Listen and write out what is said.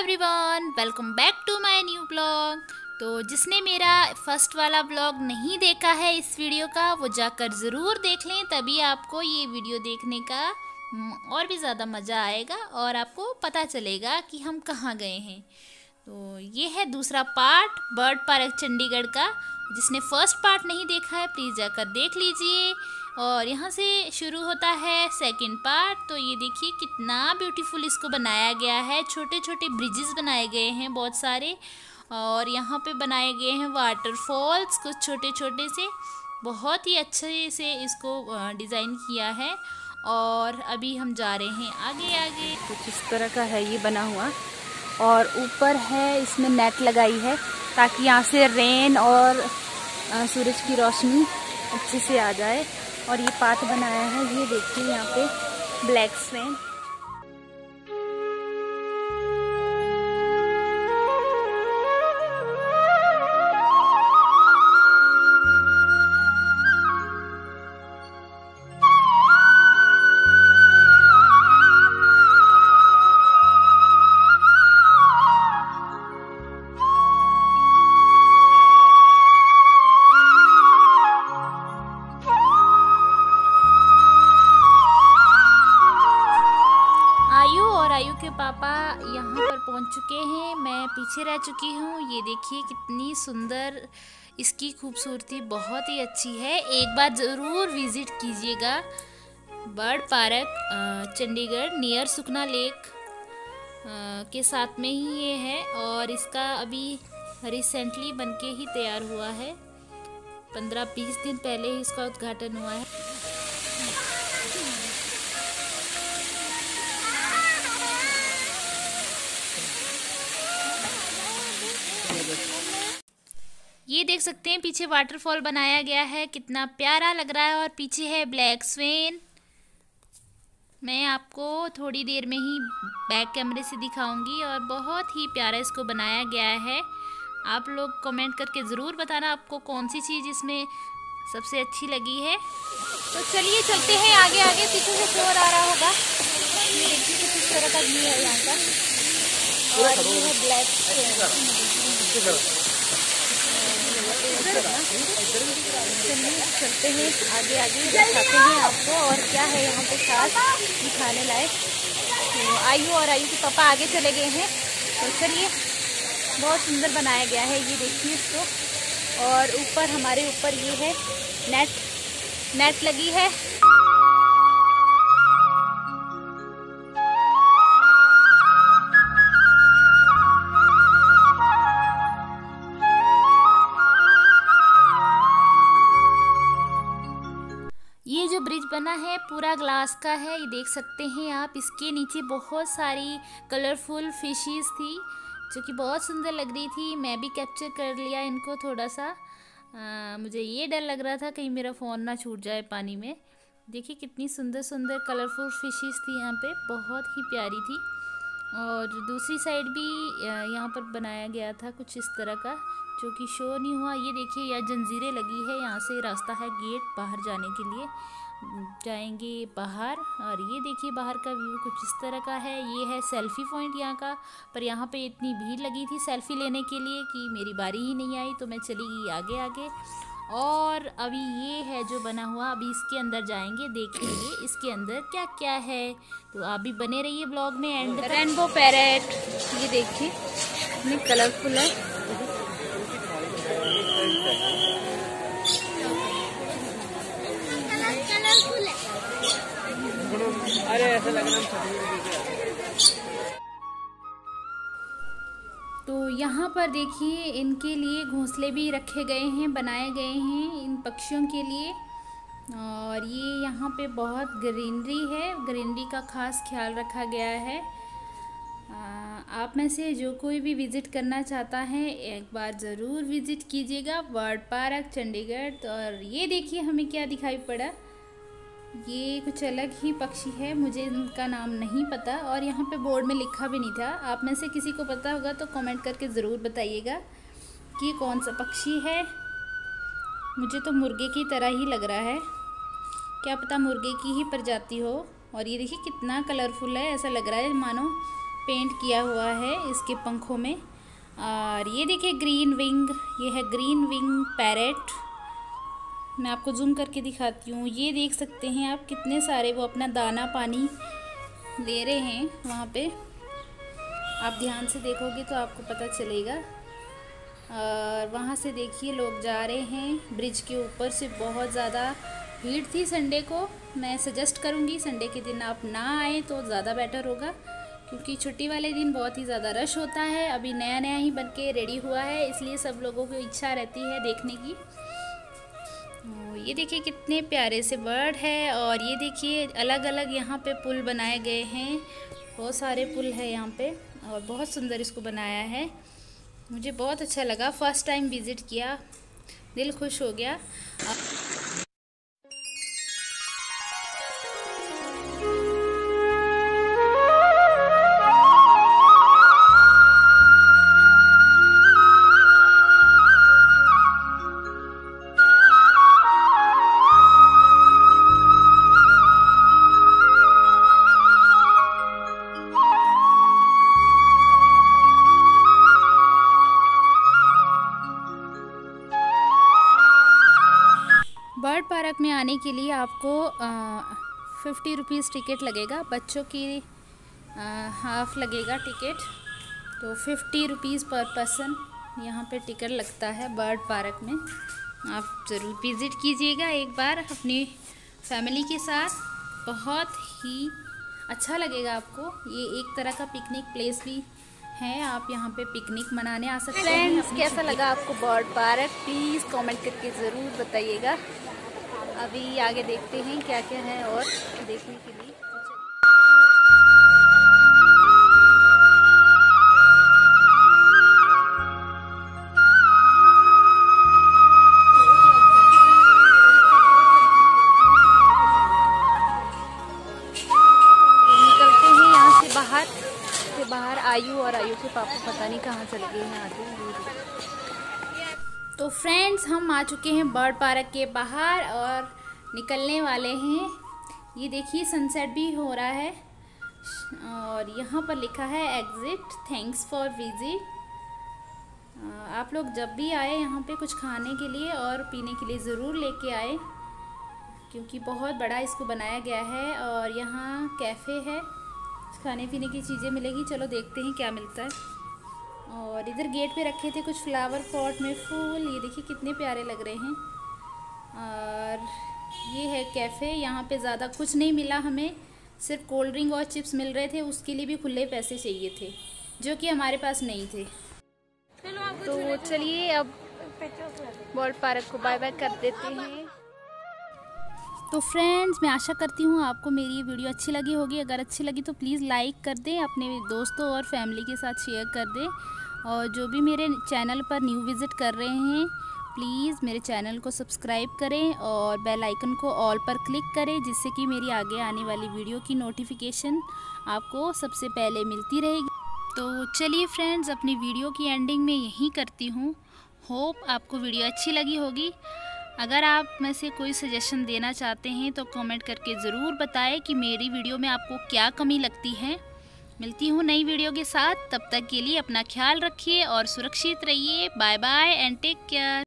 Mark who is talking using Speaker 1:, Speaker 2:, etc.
Speaker 1: Everyone, welcome back to my new blog. तो जिसने मेरा फर्स्ट वाला ब्लॉग नहीं देखा है इस वीडियो का, वो जाकर ज़रूर देख लें, तभी आपको ये वीडियो देखने का और भी ज़्यादा मज़ा आएगा और आपको पता चलेगा कि हम कहाँ गए हैं। तो ये है दूसरा पार्ट बर्ड पार्क चंडीगढ़ का। जिसने फर्स्ट पार्ट नहीं देखा है प्लीज़ जाकर देख लीजिए। और यहाँ से शुरू होता है सेकंड पार्ट। तो ये देखिए कितना ब्यूटीफुल इसको बनाया गया है। छोटे छोटे ब्रिजेस बनाए गए हैं बहुत सारे, और यहाँ पे बनाए गए हैं वाटरफॉल्स कुछ छोटे छोटे से। बहुत ही अच्छे से इसको डिज़ाइन किया है। और अभी हम जा रहे हैं आगे आगे।
Speaker 2: कुछ इस तरह का है ये बना हुआ, और ऊपर है इसमें नेट लगाई है ताकि यहाँ से रेन और सूरज की रोशनी अच्छे से आ जाए। और ये पाथ बनाया है, ये देखिए यहाँ पे ब्लैक स्वेन।
Speaker 1: आयु के पापा यहाँ पर पहुँच चुके हैं, मैं पीछे रह चुकी हूँ। ये देखिए कितनी सुंदर इसकी खूबसूरती, बहुत ही अच्छी है। एक बार ज़रूर विज़िट कीजिएगा bird park Chandigarh near Sukhna lake के साथ में ही ये है। और इसका अभी रिसेंटली बनके ही तैयार हुआ है, 15-20 दिन पहले ही इसका उद्घाटन हुआ है। ये देख सकते हैं पीछे वाटरफॉल बनाया गया है, कितना प्यारा लग रहा है। और पीछे है ब्लैक स्वेन। मैं आपको थोड़ी देर में ही बैक कैमरे से दिखाऊंगी। और बहुत ही प्यारा इसको बनाया गया है। आप लोग कमेंट करके ज़रूर बताना आपको कौन सी चीज़ इसमें सबसे अच्छी लगी है। तो चलिए चलते हैं आगे आगे। पीछे से शोर आ रहा होगा, ये देखिए कुछ इस तरह का व्यू है यहाँ का। और ये है ब्लैक स्वेन। चलते हैं आगे आगे, दिखाते हैं आपको और क्या है यहाँ पे खास दिखाने लायक। तो आयु और आयु के पापा आगे चले गए हैं। तो चलिए, बहुत सुंदर बनाया गया है, ये देखिए इसको। और ऊपर हमारे ऊपर ये है नेट लगी है। ये जो ब्रिज बना है पूरा ग्लास का है, ये देख सकते हैं आप। इसके नीचे बहुत सारी कलरफुल फिशेस थी जो कि बहुत सुंदर लग रही थी। मैं भी कैप्चर कर लिया इनको थोड़ा सा। मुझे ये डर लग रहा था कहीं मेरा फ़ोन ना छूट जाए पानी में। देखिए कितनी सुंदर सुंदर कलरफुल फिशेस थी यहाँ पे, बहुत ही प्यारी थी। और दूसरी साइड भी यहाँ पर बनाया गया था कुछ इस तरह का, जो कि शो नहीं हुआ। ये देखिए यहाँ जंजीरें लगी है, यहाँ से रास्ता है गेट बाहर जाने के लिए, जाएंगे बाहर। और ये देखिए बाहर का व्यू कुछ इस तरह का है। ये है सेल्फी पॉइंट यहाँ का, पर यहाँ पे इतनी भीड़ लगी थी सेल्फी लेने के लिए कि मेरी बारी ही नहीं आई, तो मैं चली गई आगे आगे। और अभी ये है जो बना हुआ, अभी इसके अंदर जाएंगे, देखेंगे इसके अंदर क्या क्या है। तो आप भी बने रहिए ब्लॉग में एंड।
Speaker 2: रेनबो पैरेट, ये देखिए कितनी कलरफुल है।
Speaker 3: अरे ऐसा लग रहा
Speaker 1: तो यहाँ पर देखिए इनके लिए घोंसले भी रखे गए हैं, बनाए गए हैं इन पक्षियों के लिए। और ये यहाँ पे बहुत ग्रीनरी है, ग्रीनरी का खास ख्याल रखा गया है। आप में से जो कोई भी विज़िट करना चाहता है एक बार ज़रूर विज़िट कीजिएगा बर्ड पार्क चंडीगढ़। और ये देखिए हमें क्या दिखाई पड़ा, ये कुछ अलग ही पक्षी है, मुझे इनका नाम नहीं पता। और यहाँ पे बोर्ड में लिखा भी नहीं था। आप में से किसी को पता होगा तो कमेंट करके ज़रूर बताइएगा कि ये कौन सा पक्षी है। मुझे तो मुर्गे की तरह ही लग रहा है, क्या पता मुर्गे की ही प्रजाति हो। और ये देखिए कितना कलरफुल है, ऐसा लग रहा है मानो पेंट किया हुआ है इसके पंखों में। और ये देखिए ग्रीन विंग, ये है ग्रीन विंग पैरेट। मैं आपको जूम करके दिखाती हूँ। ये देख सकते हैं आप कितने सारे वो अपना दाना पानी ले रहे हैं वहाँ पे। आप ध्यान से देखोगे तो आपको पता चलेगा। और वहाँ से देखिए लोग जा रहे हैं ब्रिज के ऊपर से। बहुत ज़्यादा भीड़ थी संडे को। मैं सजेस्ट करूँगी संडे के दिन आप ना आए तो ज़्यादा बेटर होगा, क्योंकि छुट्टी वाले दिन बहुत ही ज़्यादा रश होता है। अभी नया नया ही बन के रेडी हुआ है, इसलिए सब लोगों को इच्छा रहती है देखने की। ये देखिए कितने प्यारे से बर्ड है। और ये देखिए अलग अलग यहाँ पे पुल बनाए गए हैं। बहुत सारे पुल है यहाँ पे और बहुत सुंदर इसको बनाया है। मुझे बहुत अच्छा लगा, फर्स्ट टाइम विज़िट किया, दिल खुश हो गया। बर्ड पार्क में आने के लिए आपको 50 रुपीज़ टिकट लगेगा। बच्चों की हाफ लगेगा टिकट, तो 50 रुपीज़ पर पर्सन यहाँ पे टिकट लगता है बर्ड पार्क में। आप ज़रूर विज़िट कीजिएगा एक बार अपनी फैमिली के साथ, बहुत ही अच्छा लगेगा आपको। ये एक तरह का पिकनिक प्लेस भी है, आप यहाँ पे पिकनिक मनाने आ सकते हैं।
Speaker 2: फ्रेंड्स, कैसा लगा आपको बर्ड पार्क? प्लीज़ कमेंट करके ज़रूर बताइएगा। अभी आगे देखते हैं क्या क्या है और देखने के लिए। निकलते हैं यहाँ से बाहर आयु और आयु के पापा पता नहीं कहाँ चले गए हैं आगे।
Speaker 1: तो फ्रेंड्स, हम आ चुके हैं बर्ड पार्क के बाहर और निकलने वाले हैं। ये देखिए सनसेट भी हो रहा है और यहाँ पर लिखा है एग्जिट, थैंक्स फॉर विजिट। आप लोग जब भी आए यहाँ पे कुछ खाने के लिए और पीने के लिए ज़रूर लेके आए, क्योंकि बहुत बड़ा इसको बनाया गया है। और यहाँ कैफ़े है, खाने पीने की चीज़ें मिलेगी। चलो देखते हैं क्या मिलता है। और इधर गेट पे रखे थे कुछ फ्लावर पॉट में फूल, ये देखिए कितने प्यारे लग रहे हैं। और ये है कैफ़े। यहाँ पे ज़्यादा कुछ नहीं मिला हमें, सिर्फ कोल्ड ड्रिंक और चिप्स मिल रहे थे, उसके लिए भी खुले पैसे चाहिए थे, जो कि हमारे पास नहीं थे।
Speaker 2: तो चलिए अब बर्ड पार्क को बाय बाय कर देते हैं।
Speaker 1: तो फ्रेंड्स, मैं आशा करती हूँ आपको मेरी ये वीडियो अच्छी लगी होगी। अगर अच्छी लगी तो प्लीज़ लाइक कर दें, अपने दोस्तों और फैमिली के साथ शेयर कर दें। और जो भी मेरे चैनल पर न्यू विज़िट कर रहे हैं, प्लीज़ मेरे चैनल को सब्सक्राइब करें और बेल आइकन को ऑल पर क्लिक करें, जिससे कि मेरी आगे आने वाली वीडियो की नोटिफिकेशन आपको सबसे पहले मिलती रहेगी। तो चलिए फ्रेंड्स, अपनी वीडियो की एंडिंग में यही करती हूँ। होप आपको वीडियो अच्छी लगी होगी। अगर आप में से कोई सजेशन देना चाहते हैं तो कमेंट करके ज़रूर बताएं कि मेरी वीडियो में आपको क्या कमी लगती है। मिलती हूँ नई वीडियो के साथ, तब तक के लिए अपना ख्याल रखिए और सुरक्षित रहिए। Bye bye and take care.